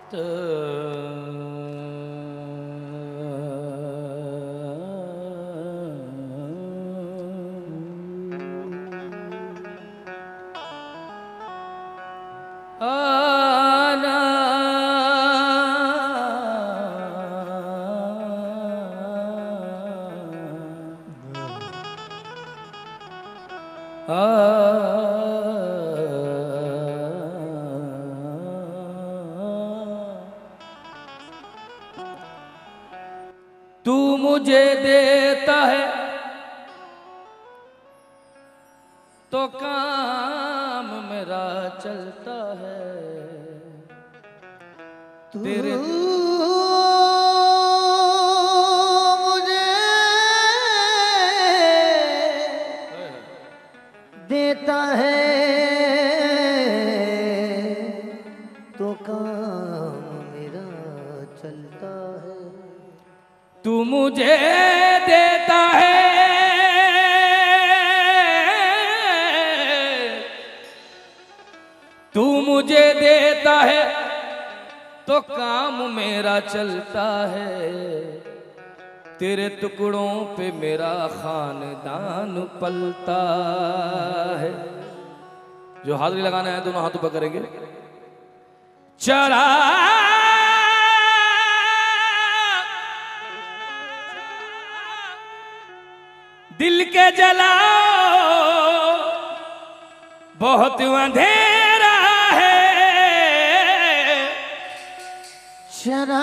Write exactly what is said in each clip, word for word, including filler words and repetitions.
तू मुझे देता है तो काम मेरा चलता है, तेरे मुझे देता है तो काम मेरा चलता है। तू मुझे देता है तू मुझे देता है तो काम मेरा चलता है, तेरे टुकड़ों पे मेरा खानदान पलता है। जो हाजिरी लगाना है दोनों हाथों पर करेंगे। चरा दिल के जलाओ बहुत अंधेरा है, शराब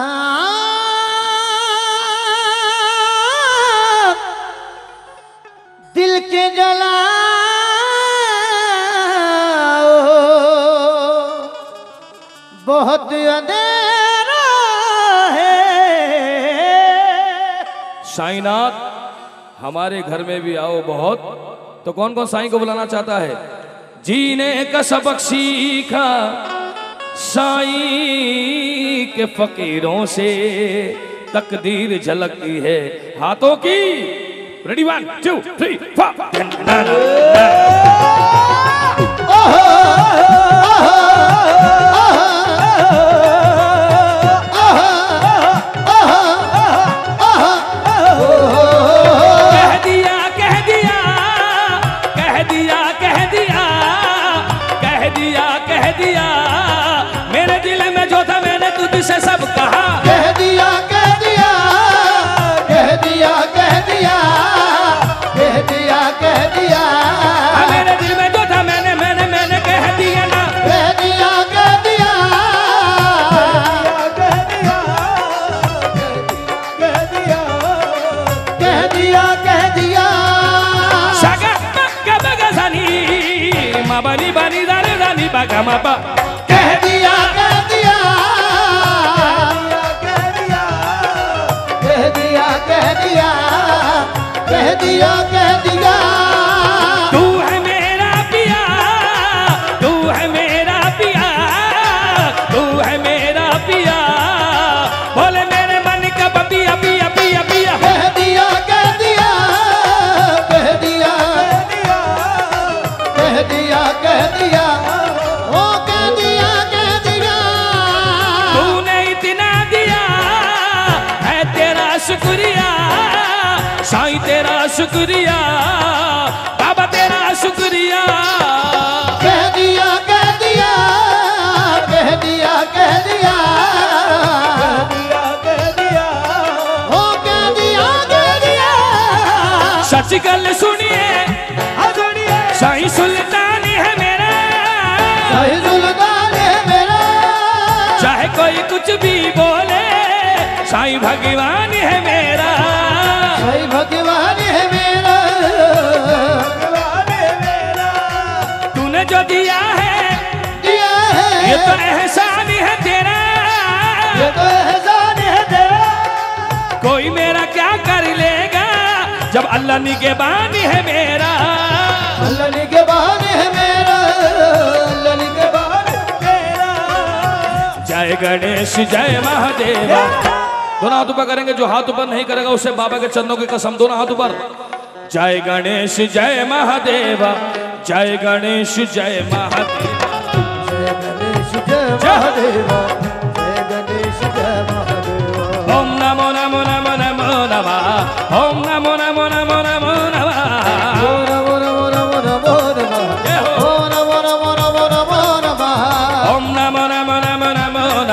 दिल के जलाओ बहुत अंधेरा है। साईनाथ हमारे घर में भी आओ बहुत। तो कौन कौन साईं को बुलाना चाहता है? जीने का सबक सीखा साईं के फकीरों से, तकदीर झलकती है हाथों की। Ready one two three four. से सब कहा कह दिया कह दिया कह दिया कह दिया कह दिया कह दिया मेरे दिल में जो था मैंने मैंने मैंने कह दिया ना। कह दिया कह दिया कह दिया कह दिया कह दिया कह दिया सागा मक्का बगजानी मा बनी बनी दानी दानी बागा मापा। कह दिया कह दिया कह दिया कह दिया कह दिया कह दिया तू है मेरा पिया तू है मेरा पिया तू है मेरा पिया बोले मेरे मन का पिया पिया पिया पिया। कह दिया कह दिया कह दिया कह दिया कह दिया ओ कह दिया कह दिया तूने इतना दिया है तेरा शुक्रिया साईं तेरा शुक्रिया बाबा तेरा शुक्रिया। कह दिया कह दिया कह दिया कह दिया कह दिया ओ कह दिया कह दिया। सच गल सुनिए साईं सुल्तान है मेरा साईं सुल्तान है मेरा चाहे कोई कुछ भी बोले साईं भगवान है मेरा साईं भगवान है मेरा भगवान है मेरा। तूने जो दिया है दिया है ये तो एहसान है तेरा ये तो एहसान है तेरा। कोई मेरा क्या कर लेगा जब अल्लाह निगहबान है मेरा। अल्लाह निगहबान है मेरा अल्लाह निगहबान है मेरा। जय गणेश जय महादेवा। दोनों हाथ ऊपर करेंगे। जो हाथ ऊपर नहीं करेगा उससे बाबा के चरणों की कसम। दोनों हाथ ऊपर। जय गणेश जय महादेवा जय गणेश जय महादेवा जय गणेश जय महादेवा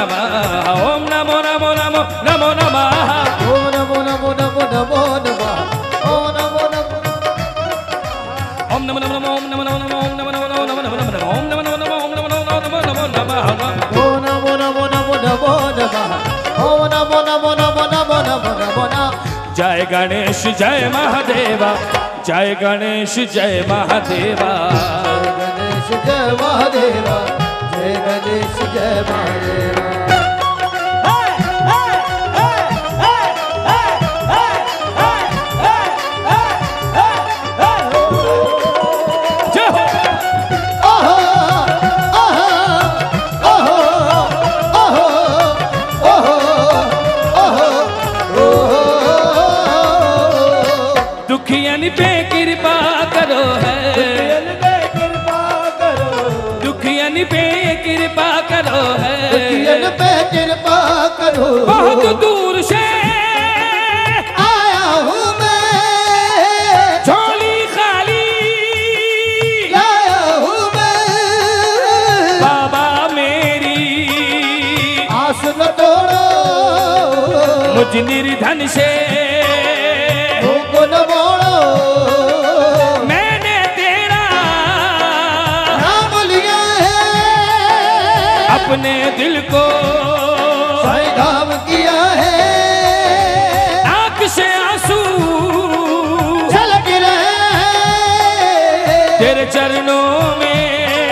नमः ओम नमो नमो नमो नमो नमः ओम नमो नमो नमो नमो नमः ओम नमो नमो ओम नमो नमो ओम नमो नमो ओम नमो नमो ओम नमो नमो ओम नमो नमो ओम नमो नमो नमो नमः ओम नमो नमो नमो नमो नमः ओम नमो नमो नमो नमो नमो नमो नमः। जय गणेश जय महादेवा जय गणेश जय महादेवा गणेश जय महादेवा जय गणेश जय महादेवा। दुखियन पे कृपा करो है दुखियन पे कृपा करो है दुखियन पे कृपा करो बहुत दूर से आया हूँ मैं झोली खाली आया हूँ मैं बाबा मेरी आस न तोड़ो मुझ निर्धन से न मोड़ो मैंने तेरा नाम लिया है अपने दिल को संधाम किया है आँख से आंसू छलक रहे हैं तेरे चरणों में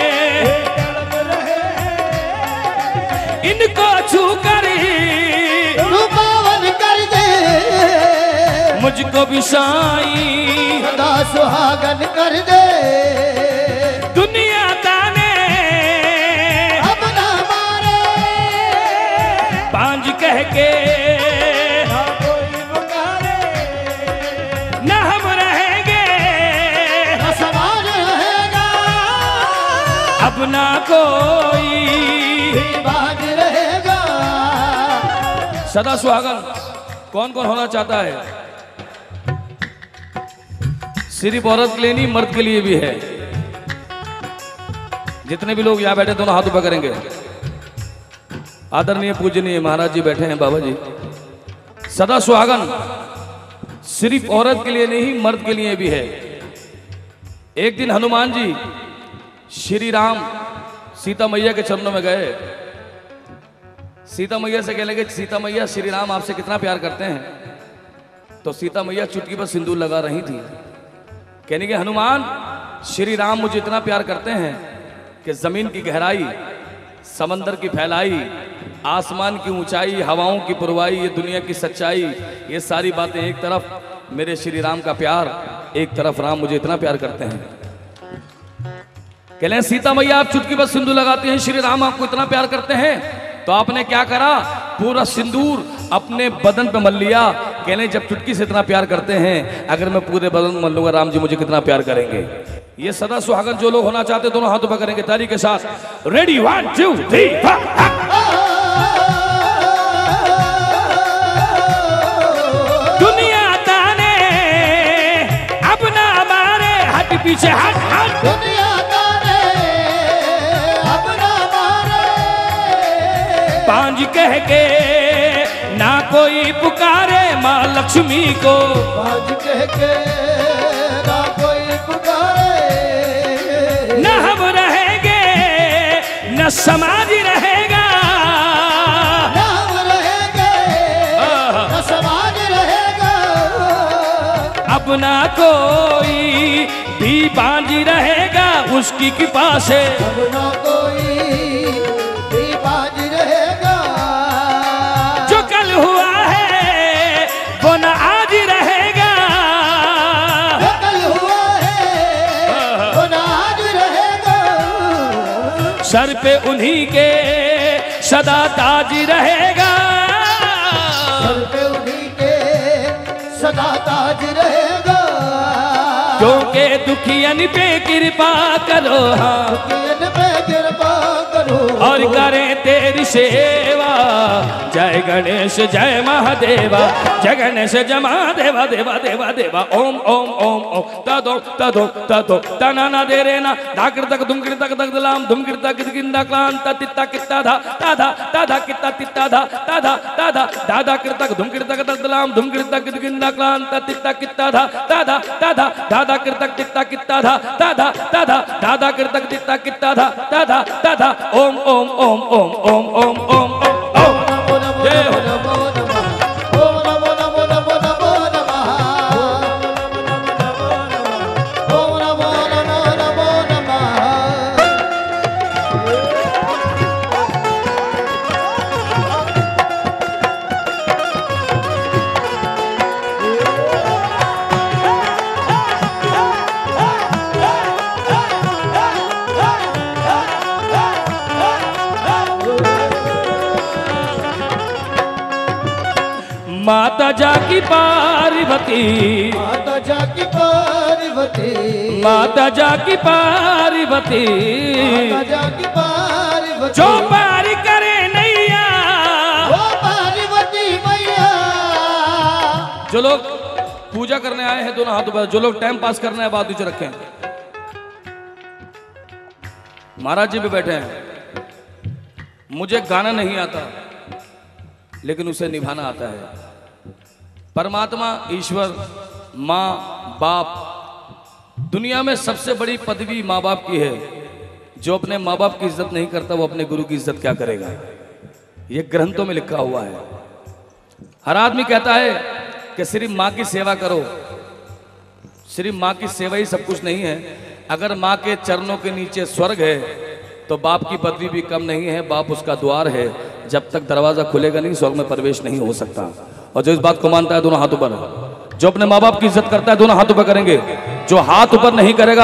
इनको छू कर तू पावन कर दे मुझको भी साईं सदा सुहागन कर दे दुनिया ताने अब ना मारे पांच कह के ना कोई पुकारे न हम रहेंगे न समाज रहेगा अब ना कोई बाज रहेगा। सदा सुहागन कौन कौन होना चाहता है? सिर्फ औरत के लिए नहीं मर्द के लिए भी है। जितने भी लोग यहाँ बैठे दोनों हाथ ऊपर करेंगे। आदरणीय पूजनीय महाराज जी बैठे हैं, बाबा जी। सदा सुहागन सिर्फ औरत के लिए नहीं मर्द के लिए भी है। एक दिन हनुमान जी श्री राम सीता मैया के चरणों में गए। सीता मैया से कह लगे सीता मैया श्री राम आपसे कितना प्यार करते हैं। तो सीता मैया चुटकी पर सिंदूर लगा रही थी। कहने के हनुमान श्री राम मुझे इतना प्यार करते हैं कि जमीन की गहराई, समंदर की फैलाई, आसमान की ऊंचाई, हवाओं की पुरवाई, ये दुनिया की सच्चाई, ये सारी बातें एक तरफ, मेरे श्री राम का प्यार एक तरफ, राम मुझे इतना प्यार करते हैं। कह रहे सीता मैया आप चुटकी पर सिंदूर लगाते हैं, श्री राम आपको इतना प्यार करते हैं, तो आपने क्या करा? पूरा सिंदूर अपने बदन पे मल लिया। कहने जब चुटकी से इतना प्यार करते हैं, अगर मैं पूरे बदन मल लूंगा, राम जी मुझे कितना प्यार करेंगे। ये सदा सुहागन जो लोग होना चाहते दोनों हाथों पर करेंगे ताली के साथ। रेडी वन टू थ्री दुनिया ताने अब ना मारे, हट पीछे हट हट दुनिया ताने अब ना मारे, पांच कह के ना कोई पुकारे माँ लक्ष्मी को, बाज कह के ना कोई पुकारे, न हम रहेंगे न समाज रहेगा, नाम रहेंगे न समाज रहेगा, अपना कोई भी बांझी रहेगा उसकी कृपा से, अब ना कोई भी बाज रहेगा, जो कल हुआ है वो न आज रहेगा, जो कल हुआ है वो ना आज रहेगा, सर पे उन्हीं के सदा ताज रहेगा, सर पे उन्हीं के सदा ताज रहेगा, क्योंकि दुखियन पे कृपा करो हाँ, दुखियन पे कृपा करो और करें तेरी सेवा, जय गणेश जय महादेवा, जय गणेश जय महादेवा देवा देवा देवा। ओम ओम ओम ओम तदो तदो तदो तना दे रे ना धाकर तक धुमकिर तक तक दलाम धुमकिर तक किंदा क्लान तित्ता कित्ता धा ताधा ताधा कित्ता तित्ता धा ताधा ताधा दादा किर तक धुमकिर तक तक दलाम धुमकिर तक किंदा क्लान तित्ता कित्ता धा ताधा ताधा दादा किर तक तित्ता कित्ता धा ताधा ताधा दादा किर तक तित्ता कित्ता धा ताधा ताधा। ओम ओम ओम ओम ओम ओम ओम ओम जय हो। माता जाकी पार्वती, माता जाकी पार्वती, माता जाकी पार्वती, माता जाकी पार्वती, जो पार करे नैया, वो पार्वती मैया। जो लोग पूजा करने आए हैं दोनों हाथों पर, जो लोग टाइम पास करना है बात नीचे रखें। महाराज जी भी बैठे हैं। मुझे गाना नहीं आता लेकिन उसे निभाना आता है। परमात्मा ईश्वर माँ बाप, दुनिया में सबसे बड़ी पदवी माँ बाप की है। जो अपने माँ बाप की इज्जत नहीं करता वो अपने गुरु की इज्जत क्या करेगा, ये ग्रंथों में लिखा हुआ है। हर आदमी कहता है कि सिर्फ माँ की सेवा करो, सिर्फ माँ की सेवा ही सब कुछ नहीं है। अगर माँ के चरणों के नीचे स्वर्ग है तो बाप की पदवी भी कम नहीं है, बाप उसका द्वार है। जब तक दरवाजा खुलेगा नहीं स्वर्ग में प्रवेश नहीं हो सकता। और जो इस बात को मानता है दोनों हाथों पर, जो अपने माँ बाप की इज्जत करता है दोनों हाथों पर करेंगे। जो हाथ ऊपर नहीं करेगा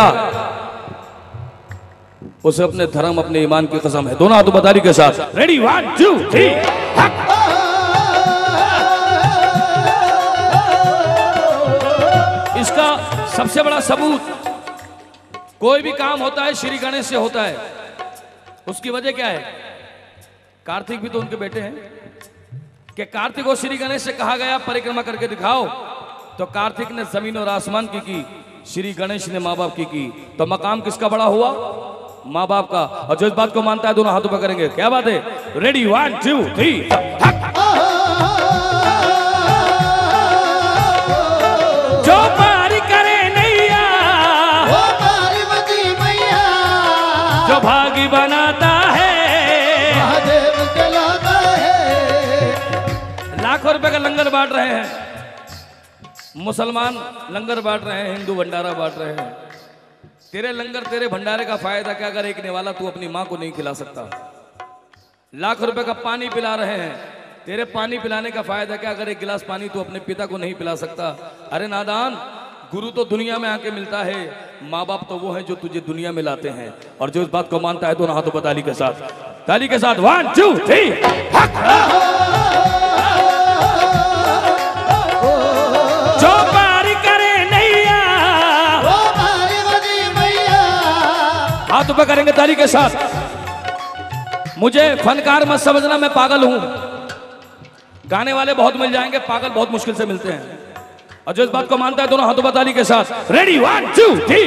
उसे अपने धर्म अपने ईमान की कसम है। दोनों हाथों पर ताली के साथ रेडी वन टू थ्री। इसका सबसे बड़ा सबूत, कोई भी काम होता है श्री गणेश से होता है। उसकी वजह क्या है? कार्तिक भी तो उनके बेटे हैं कि कार्तिक को श्री गणेश से कहा गया परिक्रमा करके दिखाओ, तो कार्तिक ने जमीन और आसमान की की, श्री गणेश ने माँ बाप की की। तो मकाम किसका बड़ा हुआ? माँ बाप का। और जो इस बात को मानता है दोनों हाथों पर करेंगे। क्या बात है? Ready one two three. जो पार करे नैया, वो पार्वती मैया, जो भागी बनाता है, महादेव कहलाता है। लाखों रुपए का लंगर बांट रहे हैं, मुसलमान लंगर बांट रहे हैं, हिंदू भंडारा बांट रहे हैं। तेरे लंगर तेरे भंडारे का फायदा क्या अगर एक निवाला तू अपनी माँ को नहीं खिला सकता? लाख रुपए का पानी पिला रहे हैं, तेरे पानी पिलाने का फायदा क्या अगर एक गिलास पानी तू अपने पिता को नहीं पिला सकता? अरे नादान, गुरु तो दुनिया में आके मिलता है, माँ बाप तो वो हैं जो तुझे दुनिया में लाते हैं। और जो इस बात को मानता है दोनों हाथों पर ताली के साथ, ताली के साथ वन टू थ्री। जो पार करे नैया, वो पार्वती मैया। हाथ ऊपर करेंगे ताली के साथ। मुझे फनकार मत समझना, मैं पागल हूं। गाने वाले बहुत मिल जाएंगे, पागल बहुत मुश्किल से मिलते हैं। और जो इस बात को मानता है दोनों हाथों पर ताली के साथ, रेडी वन टू थ्री।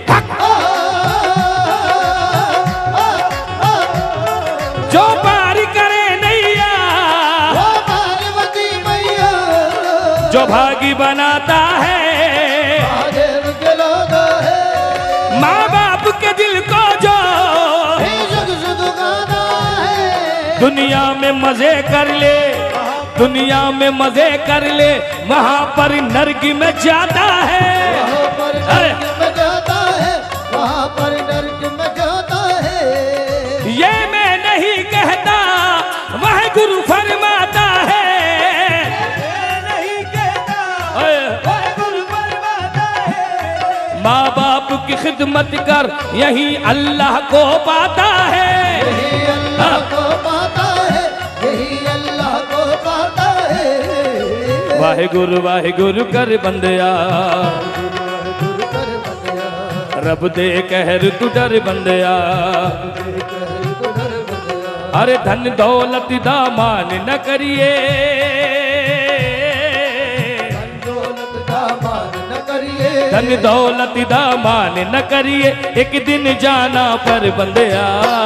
जो पार करे नैया, वो पार्वती मैया, जो भागी बनाता है, महादेव कहलाता है। माँ बाप के दिल को जो हे जग से दुगाना है, दुनिया में मजे कर ले, दुनिया में मजे कर ले, वहां पर नरक में जाता है। वहाँ पर नरक में जाता है, वहाँ पर नरक में जाता है। ये मैं नहीं कहता, वह गुरु फरमाता है। मैं नहीं कहता, वह गुरु फरमाता है। माँ बाप की खिदमत कर, यही अल्लाह को पाता है। यही अल्लाह को पाता है, यही अल्लाह को पाता है। वाहे गुरु वाहे गुरु कर बंदया, गुरु कर बंदया, रब दे कहर तू डर बंदया। कहर तो डर बंदया। अरे धन दौलत दामान न करिए, धन दौलत दामान न करिए, धन दौलत दामान न करिए, एक दिन जाना पर बंदया।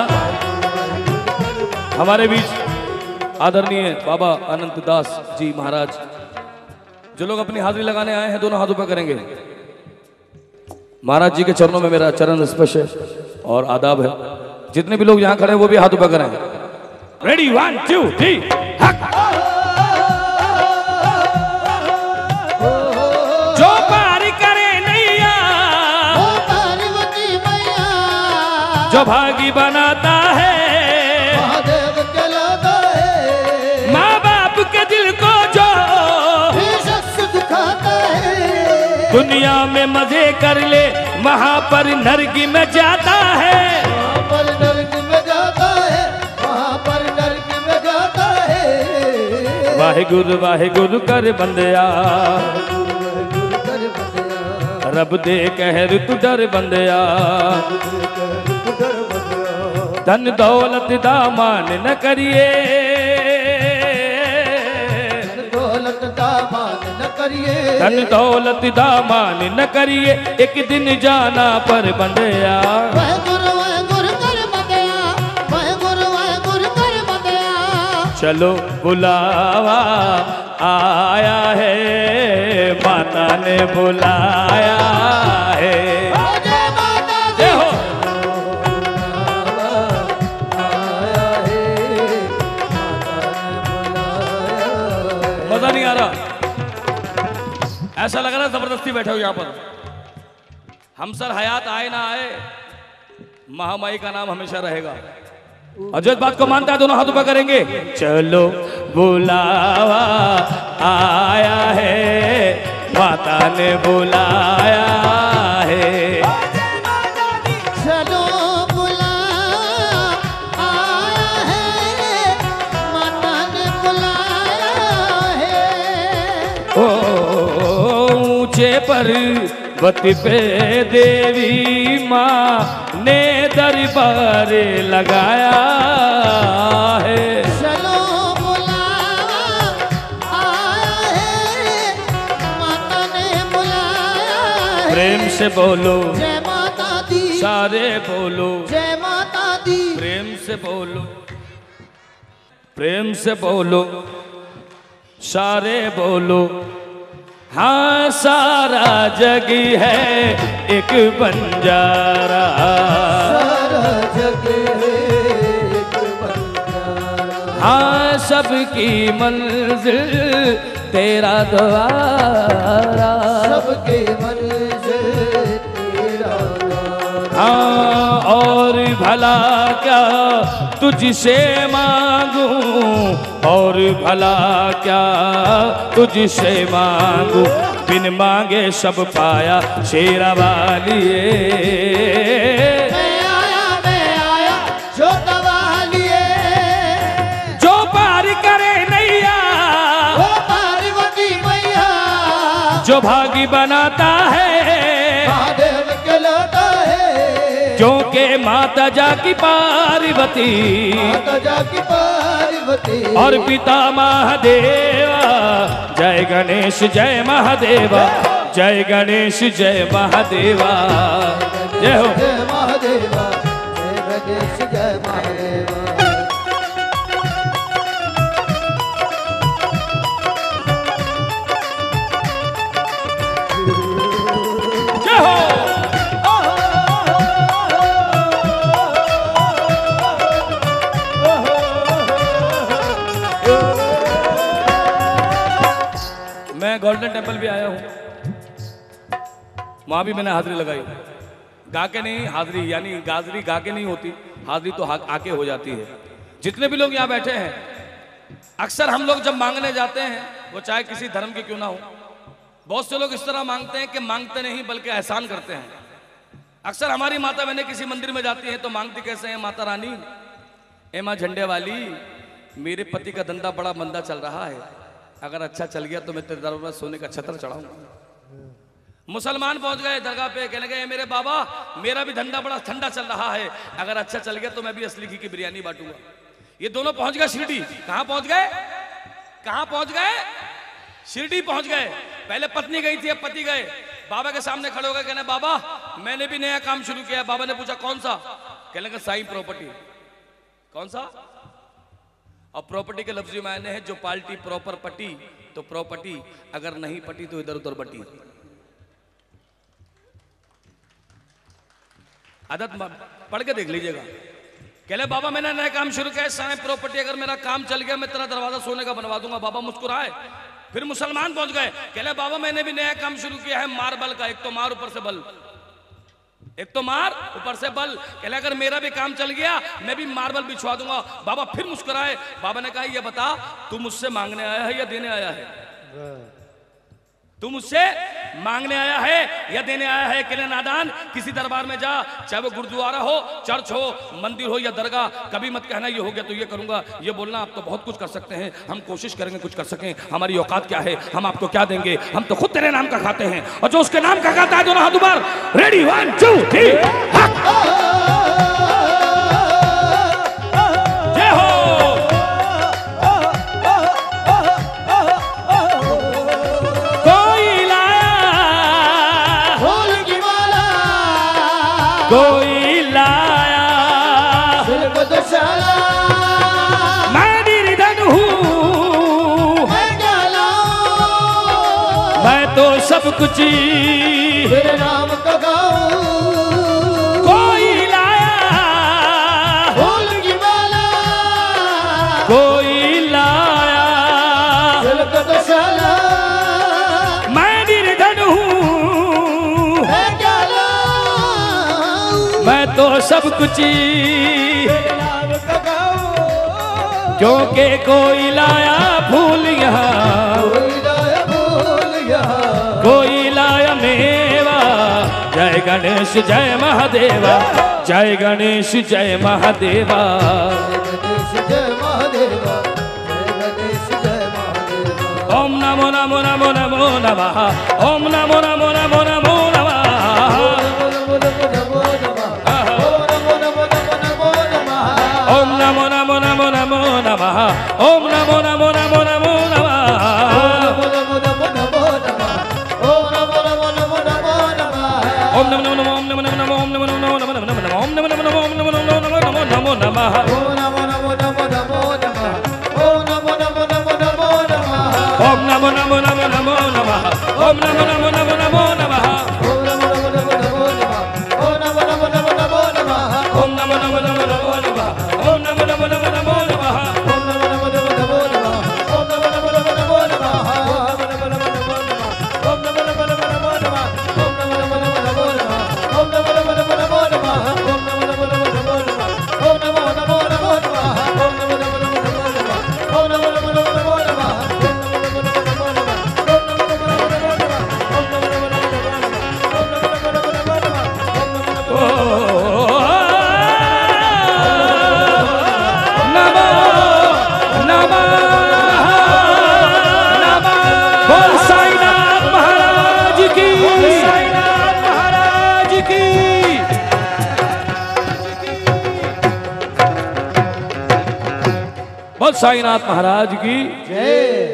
हमारे बीच आदरणीय बाबा अनंत दास जी महाराज, जो लोग अपनी हाजिरी लगाने आए हैं दोनों हाथों पर करेंगे। महाराज जी के चरणों में मेरा चरण स्पर्श है और आदाब है। जितने भी लोग यहाँ खड़े हैं वो भी हाथों पर करें। रेडी, वन टू थ्री, जो पार करे नैया, ओ पार्वती मैया, जो भागी बनाता है, महादेव कहलाता है, माँ बाप के दिल को जो भी शख्स दुखाता है, दुनिया में मजे कर ले वहाँ पर नरक में जाता है। वहाँ पर नरक में जाता है, वहाँ पर नरक में जाता है। वाहे गुरु वाहे गुरु कर बंदया, गुरु कर बंदया, रब दे कहर तू डर बंदया। तू डर बंदया, धन दौलत दामान न करिए, धन दौलत दामान न करिए, धन दौलत दामान न करिए, एक दिन जाना पर बंदया। वह गुरु वह गुरु कर बंदया, वह गुरु वह गुरु कर बंदया। चलो बुलावा आया है, माता ने बुलाया है। जय माता दी, जय हो। आया है, माता ने बुलाया। मजा नहीं आ रहा? ऐसा लग रहा है जबरदस्ती बैठे हो यहाँ पर। हम सर हयात आए ना आए, महामाई का नाम हमेशा रहेगा। और जो इस बात को मानता है दोनों हाथों पर करेंगे। चलो बुलावा आया है, माता ने बुलाया है। चलो बुला आया है, माता ने बुलाया है। ओ ऊंचे पर्वत पे देवी माँ ने दरबार लगाया है। चलो बुलावा आया है, माता ने बुलाया है। प्रेम से बोलो जय माता दी, सारे बोलो, जय माता दी। प्रेम से बोलो, प्रेम से बोलो, सारे बोलो। हाँ सारा जग है एक बंजारा, सारा जग है एक बंजारा। हाँ सबकी मंजिल तेरा द्वारा, सबके मंजिल तेरा द्वारा। हाँ और भला क्या तुझसे मांगूं, और भला क्या तुझसे मांगूं, बिन मांगे सब पाया शेरा वालिए। मैं आया मैं आया जो दवा लिए, जो पार करे नैया, वो पार्वती मैया, जो भागी बनाता है, महादेव कहलाता है। क्योंकि माता जाकी पार्वती माता जाकी पार्वती, और पिता महादेवा। जय गणेश जय महादेवा, जय गणेश जय महादेवा। जय हो। जय महादेवा, जय गणेश जय महादेवा। जय हो। मैं गोल्डन टेम्पल भी आया हूँ, वहाँ भी मैंने हाजिरी लगाई। गा के नहीं हाजिरी, यानी गाजरी गा के नहीं होती, हाजिरी तो आके हो जाती है। जितने भी लोग यहाँ बैठे हैं, अक्सर हम लोग जब मांगने जाते हैं, वो चाहे किसी धर्म के क्यों ना हो, बहुत से लोग इस तरह मांगते हैं कि मांगते नहीं बल्कि एहसान करते हैं। अक्सर हमारी माता बहनें किसी मंदिर में जाती हैं तो मांगती कैसे हैं, माता रानी ए माँ झंडे वाली, मेरे पति का धंधा बड़ा मंदा चल रहा है, अगर अच्छा चल गया तो मैं तेरे दरबार में सोने का छत्र चढ़ाऊंगा। मुसलमान पहुंच गए दरगाह पे, कहने गए मेरे बाबा मेरा भी धंधा बड़ा ठंडा चल रहा है, अगर अच्छा चल गया तो मैं भी असली घी की बिरयानी बांटूंगा। ये दोनों पहुंच गए शिरडी। कहां पहुंच गए? कहां पहुंच गए? शिरडी पहुंच गए। पहले पत्नी गई थी, अब पति गए। बाबा के सामने खड़े हो गए, कहने बाबा मैंने भी नया काम शुरू किया। बाबा ने पूछा कौन सा? कहने लगा साईं प्रॉपर्टी। कौन सा? और प्रॉपर्टी के लफ्जी मायने है जो पार्टी प्रॉपर पटी तो प्रॉपर्टी, अगर नहीं पटी तो इधर उधर बटी। आदत पढ़ के देख लीजिएगा। कहले बाबा मैंने नया काम शुरू किया साईं प्रॉपर्टी, अगर मेरा काम चल गया मैं तेरा दरवाजा सोने का बनवा दूंगा। बाबा मुस्कुराए। फिर मुसलमान पहुंच गए। कहले बाबा मैंने भी नया काम शुरू किया है मार्बल का, एक तो मार ऊपर से बल, एक तो मार ऊपर से बल। कहले अगर मेरा भी काम चल गया मैं भी मार्बल बिछवा दूंगा। बाबा फिर मुस्कुराए। बाबा ने कहा ये बता तू मुझसे मांगने आया है या देने आया है? तू मुझसे मांगने आया है या देने आया है? कहले नादान किसी दरबार में जा, चाहे वो गुरुद्वारा हो, चर्च हो, मंदिर हो या दरगाह, कभी मत कहना ये हो गया तो ये करूंगा, ये बोलना आप तो बहुत कुछ कर सकते हैं, हम कोशिश करेंगे कुछ कर सकें, हमारी औकात क्या है, हम आपको क्या देंगे, हम तो खुद तेरे नाम का खाते हैं। और जो उसके नाम का खाता है दोनों हाथ ऊपर, रेडी वन टू थ्री जय हो। कोई लाया मैं निर्धन हूँ, मैं तो सब कुछ तेरे नाम का गाऊं। कोई लाया फूल की माला, कोई लाया सिल्क दुशाला, मैं निर्धन हूँ, मैं तो सब कुछ क्योंकि कोई लाया फूल यहाँ, कोई लाया मेवा। जय गणेश जय महादेवा, जय गणेश जय महादेवा, ओम नमो नमो नमो नमो नमः, ओम नमो नमो नमो नमो नमः, ओम नमो नमो नमो नमो नमः, ओम नमो नमो नमो नमो नमः, ओम नमो नमो ओम नमो नमो ओम नमो नमो ओम नमो नमो ओम नमो नमो ओम नमो नमो नमो नमो नमः, ओम नमो नमो नमो नमो नमः, ओम नमो नमो नमो नमो नमः, ओम नमो नमो नमो नमो नमः, ओम नमो नमो नमो नमो नमः, साईनाथ महाराज की जय।